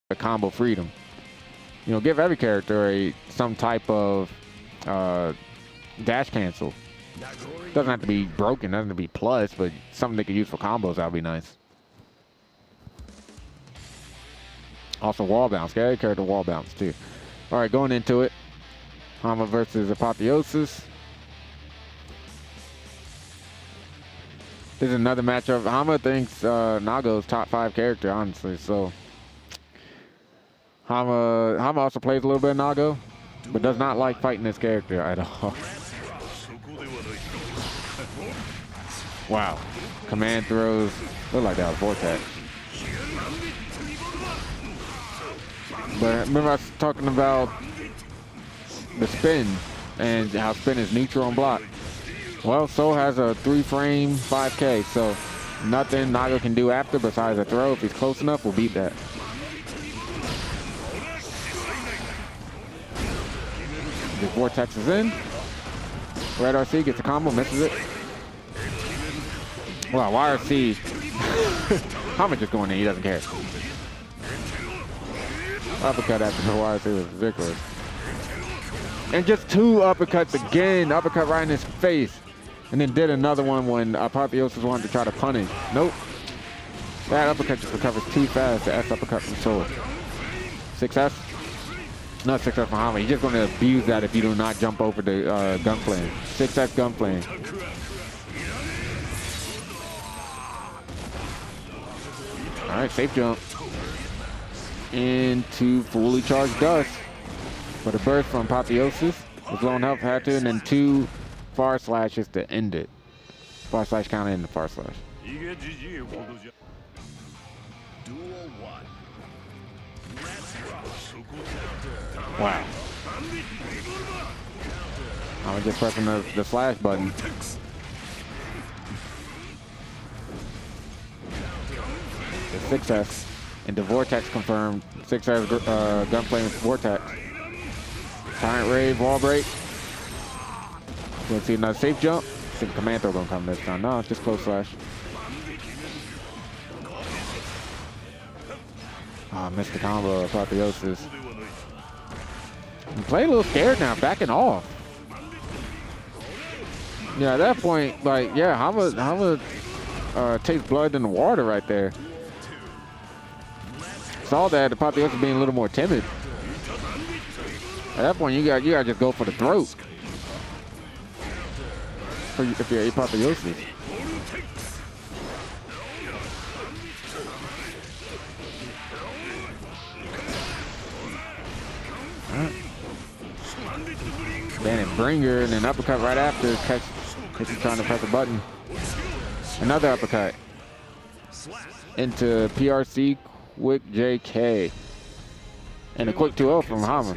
a combo freedom. You know, give every character some type of dash cancel. Doesn't have to be broken, doesn't have to be plus, but something they could use for combos, that would be nice. Also wall bounce, okay? Character wall bounce too. All right, going into it. Hama versus Apotheosis. This is another matchup. Hama thinks Nago's top 5 character, honestly. So Hama also plays a little bit of Nago, but does not like fighting this character at all. Wow. Command throws. Look like that was Vortex. But remember I was talking about the spin and how spin is neutral on block. Well, so has a 3-frame 5K, so nothing Nago can do after besides a throw. If he's close enough, we'll beat that. The Vortex is in. Red RC gets a combo, misses it. Wow, YRC. Hama just going in, he doesn't care. Uppercut after the YRC was ridiculous. And just 2 uppercuts again. Uppercut right in his face. And then did another one when Apotheosis wanted to try to punish. Nope. That uppercut just recovers too fast. The S uppercut from Sword. 6S. Not 6S from Hama. He's just going to abuse that if you do not jump over the gunplane. 6S gunplane. All right, safe jump. Into fully charged dust. But a burst from Apotheosis. Was low on health, had to, and then 2 far slashes to end it. Far slash counter in the far slash. Wow. I'm just pressing the slash button. The 6S into Vortex confirmed. 6S gunplay with Vortex. Tyrant Rave, wall break. We'll see another safe jump. I think command throw gonna come this time. No, it's just close slash. Oh, missed the combo of Apotheosis. Play a little scared now, backing off. Yeah, at that point, like, yeah, Hama takes blood in the water right there. Saw that Apotheosis being a little more timid. At that point, you got just go for the throat. If you're Apotheosis. Alright. Bandit Bringer and then uppercut right after. Catch you trying to press a button. Another uppercut. Into PRC Quick JK. And a quick 2-0 from Hama.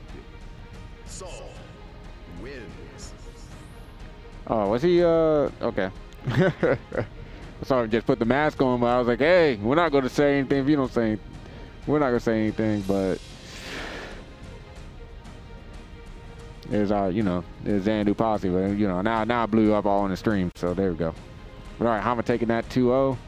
Oh, was he, okay. Sorry, just put the mask on, but I was like, hey, we're not going to say anything if you don't say anything. We're not going to say anything, but there's you know, there's Xanadu Posse, but, you know, now I blew up all in the stream, so there we go. But all right, Hama taking that 2-0.